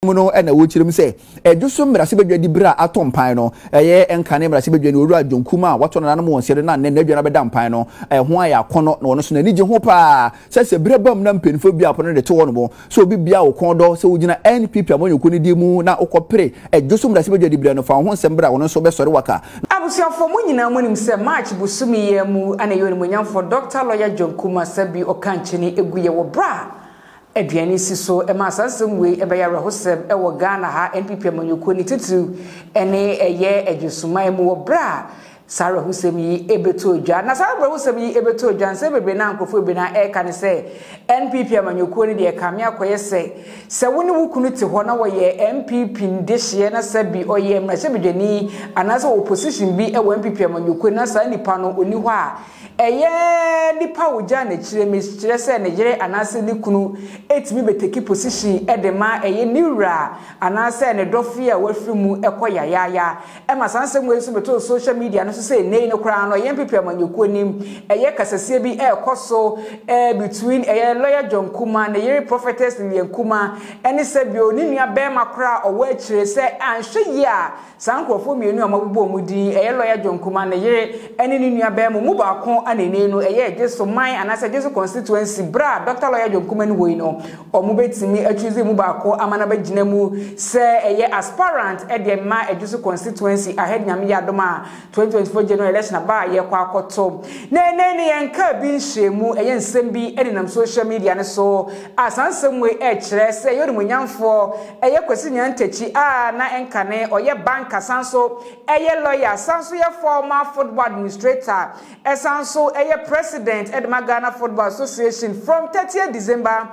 no na wochirim se Ejisu mrase bedwa di bra atom pan no eye enkane mrase bedwa ni owura Jonkuma wato na mo wonsere na ne nadwa na bedam pan no ho aya kono na wono so na nige ho pa se bre bam na mpenfo bia pono de to wono mo so obi bia wo kondo se wogina NPP amanyoko ni di mu na okopre Ejisu mrase bedwa di bra no fa ho nsem bra wono so be sore waka abusiafo mu nyina monim se March busumi ye mu ana yoni munyamfo Dr. Jonkuma sabi okancheni eguye wo bra aduane si so e ma sansem we e be ya rehosem e wo Ghana ha NPP amanyoko ni titu ene eye Ejisu man mu wo bra Sarah Husemi ebeto dwa na Sarah Husemi ebeto dwa nse bebe na nkofo be na e kan se NPP amanyoko ni de kame akoye se woni wukunu te ho na wo ye NPP ndehye na sabi oye mrase bedwani anasa opposition bi e wo NPP amanyoko na sa nipa no oni ho a eye nipa wogya na kire mesire se ne yere anasa ni kunu etimi beteki position e de ma eye niwra anasa ne dofie a wafrimu ekoyayaya e masansem we so beto social media no say nei no kra no NPP amanyoko nim eye kasasie bi e koso between eye lawyer Jonkuma na yere prophetess Nyankuma ene se bi oni nua be makra owo akire se anhwe ya sankrofo mienu amabubo omudi eye lawyer Jonkuma na yere ene ni nua be mu baako anene no eye Ejisu man anasa Ejisu constituency bra Dr. Jonkuma ni wo no omu betimi achuze mu baako amana bagina mu se eye aspirant e de ma Ejisu constituency ahead nyame yadoma 2024 general election ba ye kwa akoto ne yanka bi nhwemu eye nsem bi enenam social media ne so asansem we e kire se yori munyamfo eye Kwesi Nyantakyi na enkane oye banker sanso eye lawyer sanso ye former football administrator sanso eye president of the Ghana Football Association from 30th December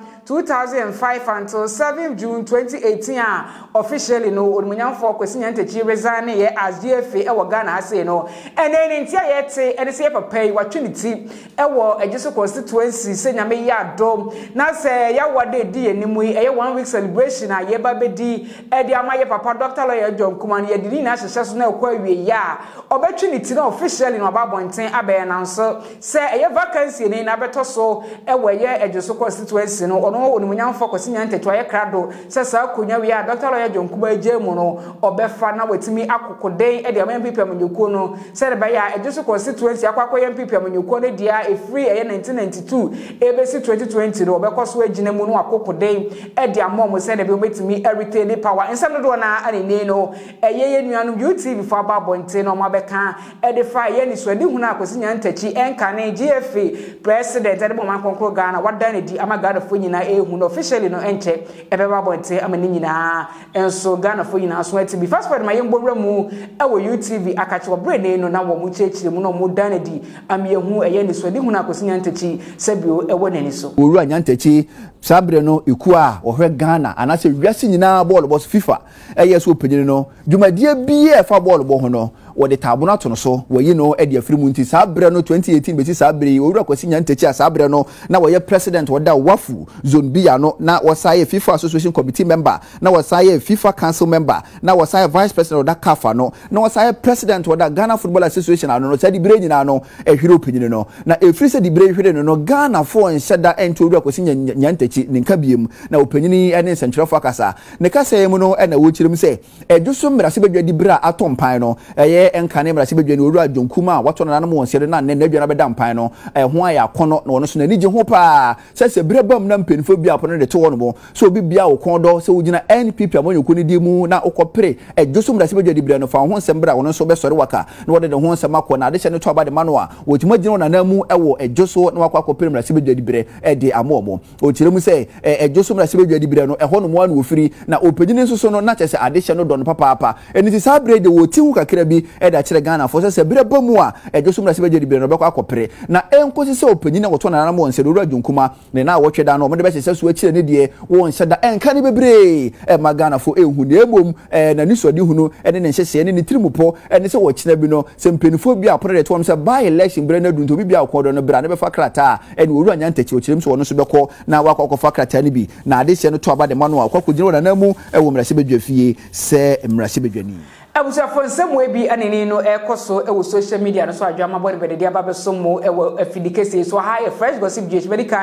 2005 until 7 June 2018 officially no Munyamfo Kwesi Nyantakyi resign ye as GFA e Ghana say no and then ntia yete and say papa watwiniti e wo Ejisu constituency say nyame ya dom na say ya wode di enimu e 1 week celebration a ye ba bedi e di amaye papa Dr. Jonkuma ye di na hyehye so na kwa wie ya obetwiniti na officially no babonten abe na nso say e vacancy ni na beto so e wo ye Ejisu constituency no ono Munyamfo Kwesi Nyantakyi aye krado say sa konya wi a Dr. Jonkuma ejemu no obefa na watimi akokoden e di NPP amanyoko no said by Ejisu constituency akwakoye NPP amanyoko ne dia e free 1992 ebesi 2020 no obekoso agina mu no akokoden e dia mom said be ometimi retain power ensam do na anene no eye nuanu UTV for babonte no mabeka e de fa ye ni swadi hu na Kwesi Nyantakyi enkane GFA president e de bom ankonkro Ghana wadan di amagada fo nyina ehu no officially no enche e be babonte amani nyina enso Ghana fo nyina so ati bi fast forward my yembowra mu e wo UTV akache brene no na wo mu chechire mu no mu danadi amyehu eye ni swadi hu na Kwesi Nyantakyi sabio e wonani so owura Nyantakyi sabre no eku a ohwe Ghana anase wiase nyina ball boss FIFA eye so opanyini no dwumadie bie fa ball bo ho no wo de tabu na to no so wo yi no e de afiri mu nti sabre no 2018 beti sabre owura Kwesi Nyantakyi sabre no na wo ye president wo da wafu zone bia no na wo saye FIFA association committee member na wo saye FIFA council member na wo saye vice president wo da CAF no na wo saye president wo da Ghana Football Association ano no sadi bre nyina no ehwere opanyini no na efiri se di bre hwere no Ghana fo nhyeda ento owura Kwesi Nyantakyi ninka biem na opanyini ene sentrefo akasa ne kasa mu no na wo chirim se Ejisu mrase bedwa di bra atom pan no eye enkane mrase bedwa ni owura Jonkuma wato na mo wonsere na ne nadwa na bedam pan no ho aya kono na wono so na nige ho pa se bre bam na mpenfo bia pono de to wono mo so obi bia wo kondo se wogina NPP amanyoko ni di mu na okopre Ejisu mrase bedwa di bra no fa ho nsem bra wono so be sore waka na wode de ho nsem akọ na ade hye ne to aba de manoa wotima gina na namu ewo Ejisu na wakọ akopre mrase bedwa di bre de amomo o kiremu se Ejisu mrase bedwa di bre no ho no mo na ofiri na opanyini nso so no na chese ade hye no don papa eni ti sabre de woti hu kakra bi da kire Ghana fo se bre bamu a Ejisu mrase bedwa di bre no bekọ akopre na enkosi se opanyini woto na mo nse owura Jonkuma ne na wotwe da no mo de be se so akire ne de wo nse da enka ne bebre ma Ghana fo ehu ne emom na ni sodi hu no ene ne nhyehye ne ne tirimupo ene se wo kire bi no se mpenifo bi apore de to se by election bre na du nto bi bia akodo no bra ne be fa krata ene owura Nyantakyi okirem so wono so bekọ na wakọ fa krata ne bi na ade hye no to aba de mano akọ kugina na namu ewo mrase bedwa fie se mrase bedwani abusiafo nsem we bi aneni no ekoso ewo social media no so adwama body bede dia ba beso mo ewo afidikese so ha e fresh gossip gh bedi kan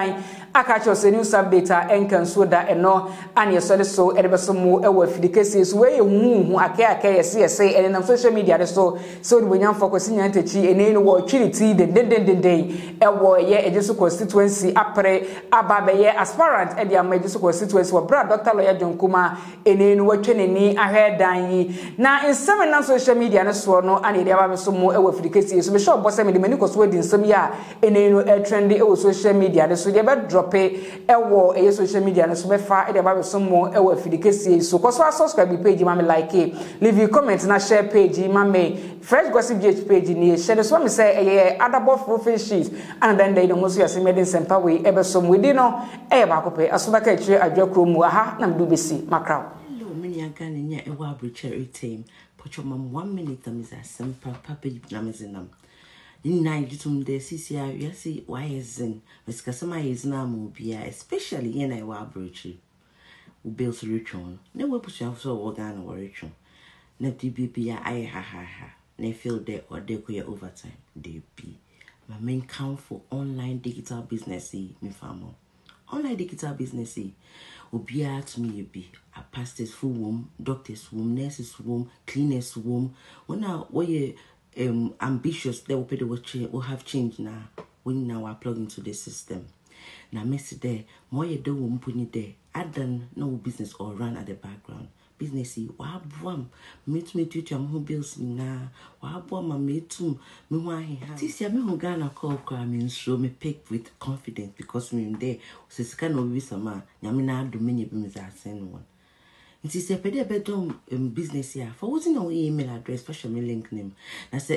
akacho se news update enkan so da eno ane so so edebeso mu ewa fidikesi so we hu ake yese ene na social media so Nyantakyi Nyantakyi ene no wo twiriti den ewo ye Ejisu constituency apre ababe aspirant e dia Ejisu constituency wo bra Dr0ps ene no watweneni ahwe dan yi na nsem na social media ne so no ane dia ba so mu ewa fidikesi so be sure boss me de mani koso di nsem ya ene no trendy ewo social media ne so dia be drop ewo social media ne so be fa e dia ba so mu ewa fidikesi so koso subscribe page ma me like leave your comment na share page ma me Prez.Kwesi page ni share so me say adabo profile sheet and then they no so yase medin sempa we ebe so mu di no ba ko pe asoba ka chire adwakro mu aha na mdu besi makraw hello mini aga ne nya ewa abrocheri team pocho mam 1 minute am is sempa papa na mezinam in night jitum de CCR yase why zen mesikasema yezina mu bia especially yen ewa abrocheri u build solution ne we push out so organ worry na DBP ya I ha na feel there or they go overtime they be my main count for online digital business me famo online digital business obia to me be a pastors full womb doctors womb nurses womb cleaners womb when we ambitious they will pay the will have changed now when now are plugged into the system now messy there more you do womb put there add than no business or run at the background businessy wa bwam meet me tutu am ho bills na wa bwam metum me ho aheha tisia me ho Ghana call kwa me nso me pick with confidence because me there sesika no wi sama nyame na do me nyebi me za sen won nti se pede bedom business ya for what no email address special me link name na say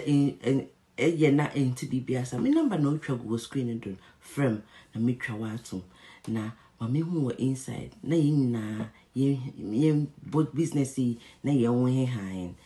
ye na ntb sa me number no twa go screen do frame na me twa wa atom na mama hu inside na yin na ye both businessy na ye won he han